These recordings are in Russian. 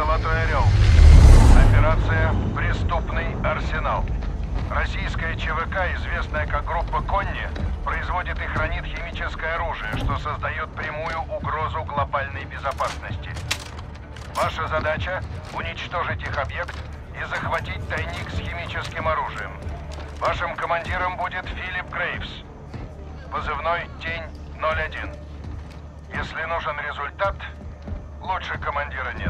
«Золотой Орел». Операция «Преступный арсенал». Российская ЧВК, известная как группа «Конни», производит и хранит химическое оружие, что создает прямую угрозу глобальной безопасности. Ваша задача – уничтожить их объект и захватить тайник с химическим оружием. Вашим командиром будет Филипп Грейвс. Позывной «Тень-01». Если нужен результат, лучше командира нет.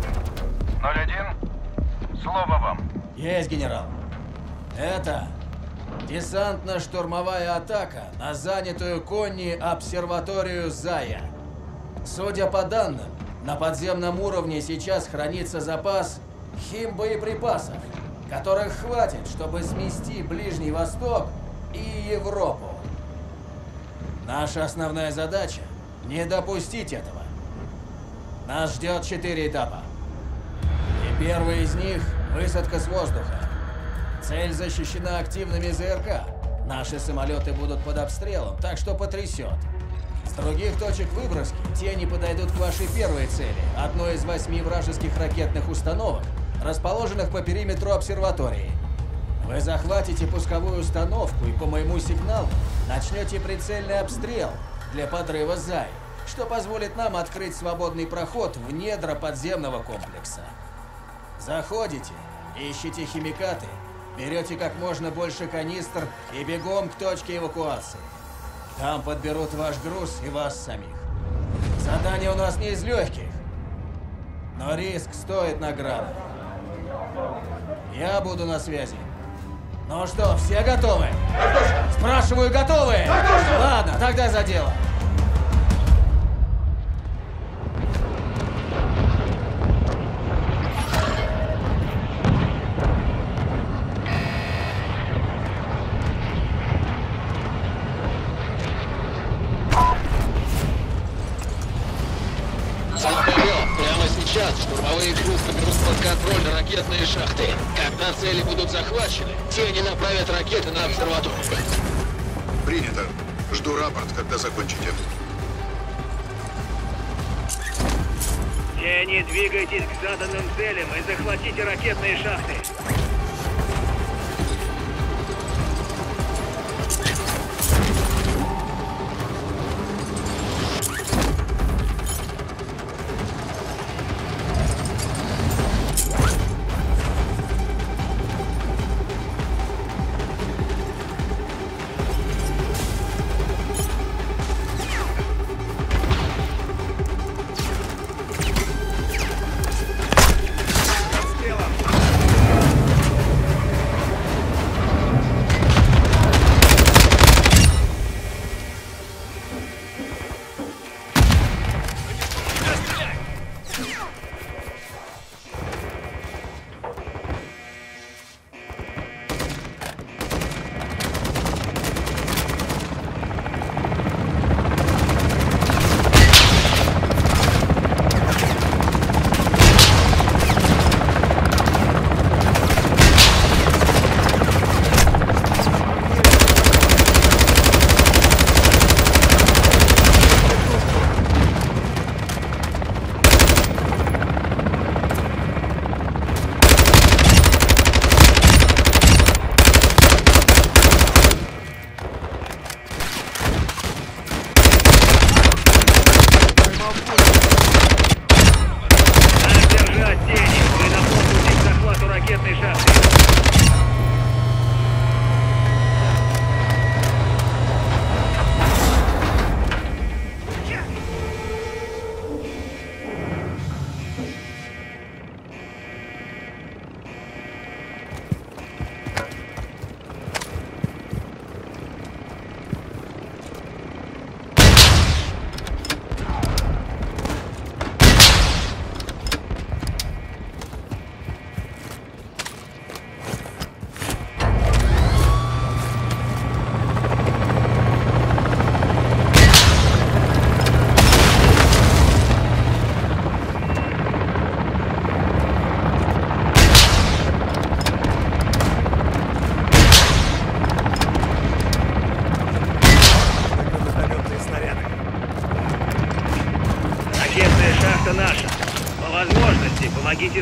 01, слово вам. Есть, генерал. Это десантно-штурмовая атака на занятую Конни обсерваторию Зая. Судя по данным, на подземном уровне сейчас хранится запас химбоеприпасов, которых хватит, чтобы смести Ближний Восток и Европу. Наша основная задача – не допустить этого. Нас ждет 4 этапа. И первый из них – высадка с воздуха. Цель защищена активными ЗРК. Наши самолеты будут под обстрелом, так что потрясет. С других точек выброски тени подойдут к вашей первой цели, одной из 8 вражеских ракетных установок, расположенных по периметру обсерватории. Вы захватите пусковую установку и по моему сигналу начнете прицельный обстрел для подрыва Зай, что позволит нам открыть свободный проход в недра подземного комплекса. Заходите, ищите химикаты, берете как можно больше канистр и бегом к точке эвакуации. Там подберут ваш груз и вас самих. Задание у нас не из легких, но риск стоит награды. Я буду на связи. Ну что, все готовы? Спрашиваю, готовы? Ладно, тогда за дело. Штурмовые группы берут под контроль ракетные шахты. Когда цели будут захвачены, тени направят ракеты на обсерваторию. Принято. Жду рапорт, когда закончите. Тени, двигайтесь к заданным целям и захватите ракетные шахты.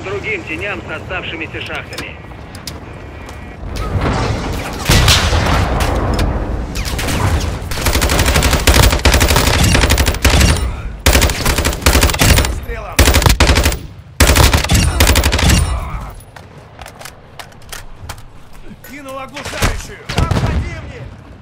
другим теням с оставшимися шахтами. Кинул оглушающую! Обходи мне!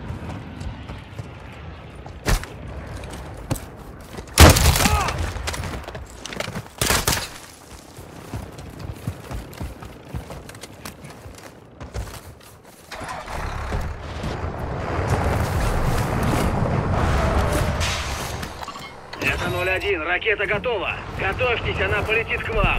Это 0-1, ракета готова. Готовьтесь, она полетит к вам.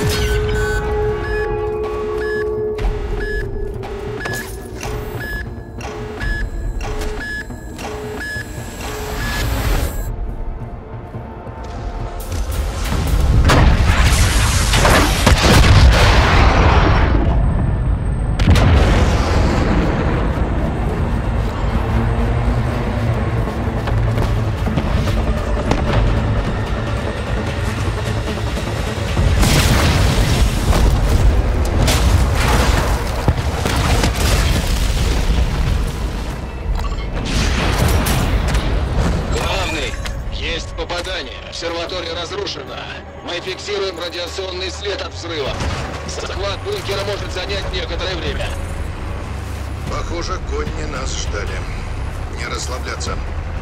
Обсерватория разрушена. Мы фиксируем радиационный след от взрыва. Захват бункера может занять некоторое время. Похоже, конни нас ждали. Не расслабляться.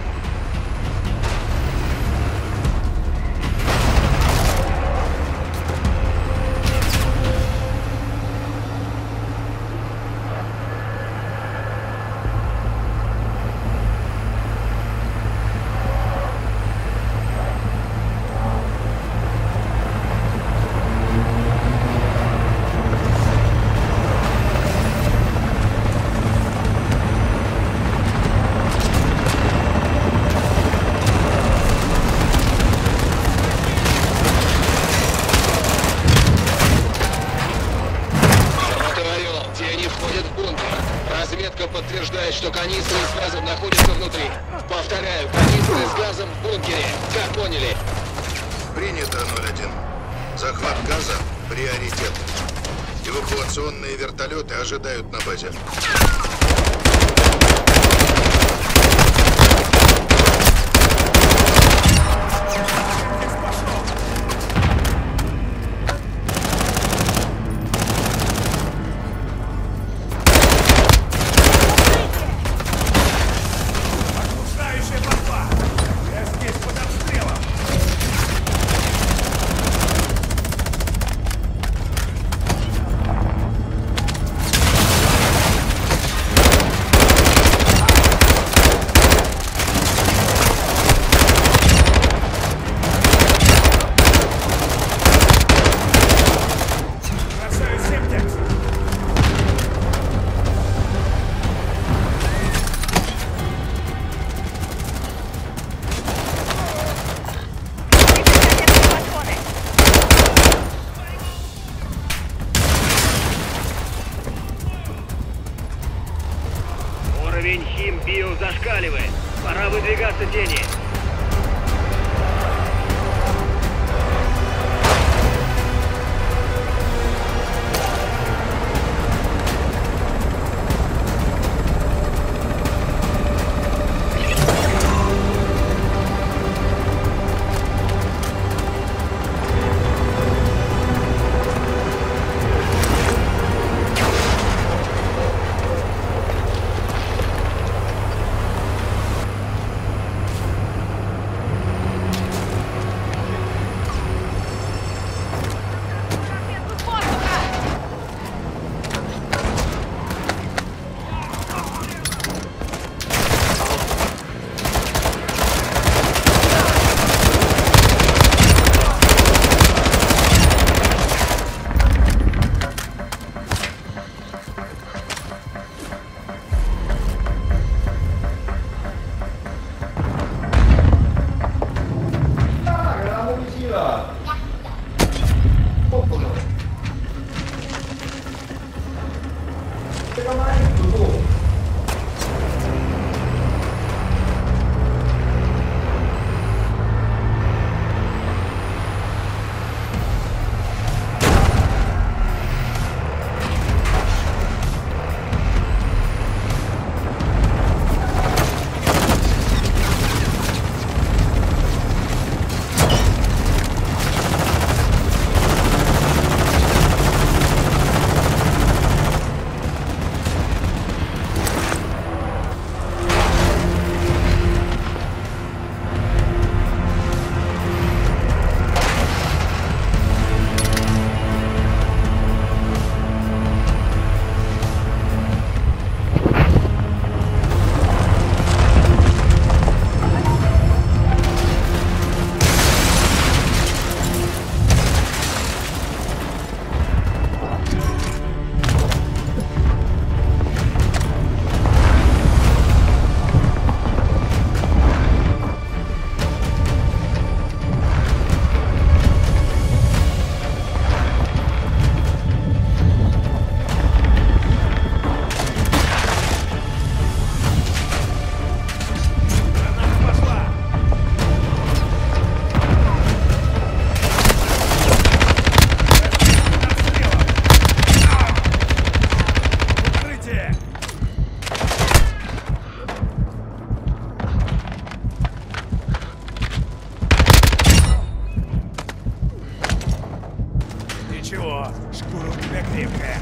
Подтверждает, что канистры с газом находятся внутри. Повторяю, канистры с газом в бункере. Как поняли? Принято, 01. Захват газа – приоритет. Эвакуационные вертолеты ожидают на базе. Уровень хим-био зашкаливает. Пора выдвигаться, тени. такая крепкая.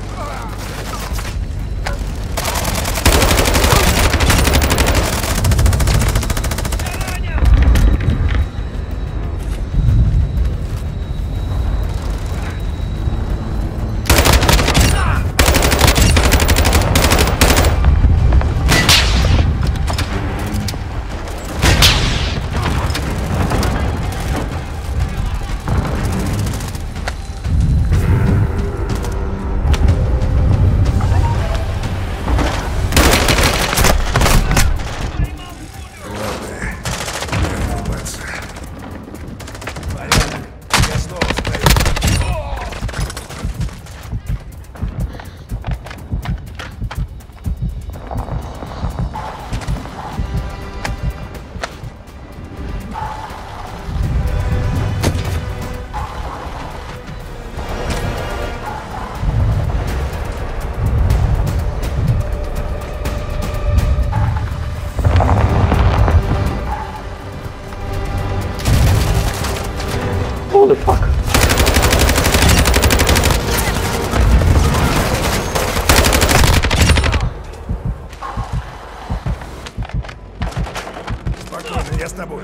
Holy fuck. Спокойно, я с тобой.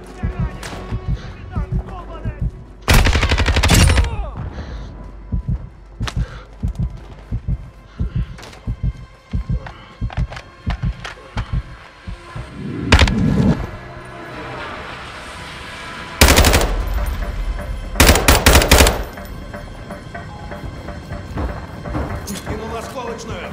Кинул осколочную.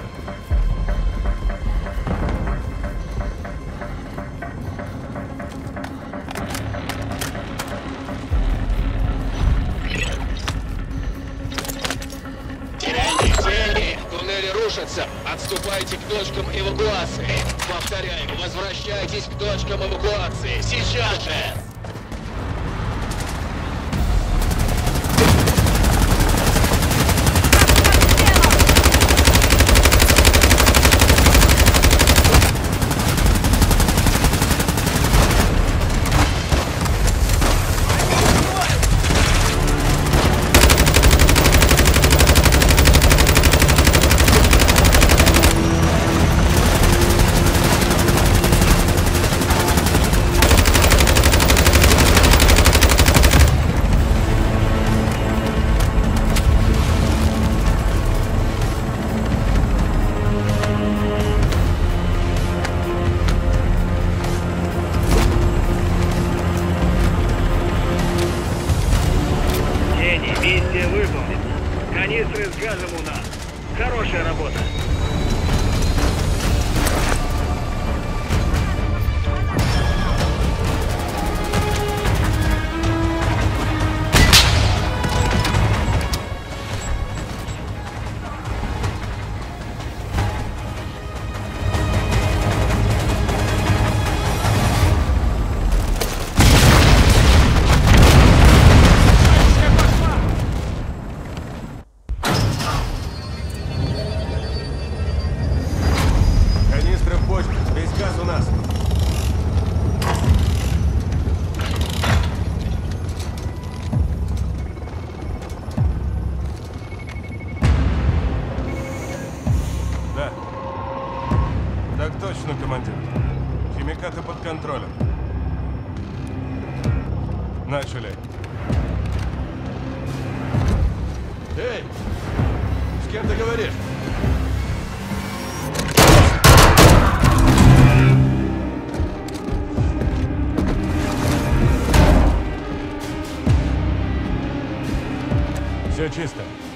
Тени! Туннели рушатся! Отступайте к точкам эвакуации! Повторяю, возвращайтесь к точкам эвакуации! Сейчас же! Миссия выполнена. Канистры с газом у нас. Хорошая работа. Канистры в бочке. Весь газ у нас. Да. Так точно, командир. Химикаты под контролем. Начали. Эй! С кем ты говоришь? Все чисто.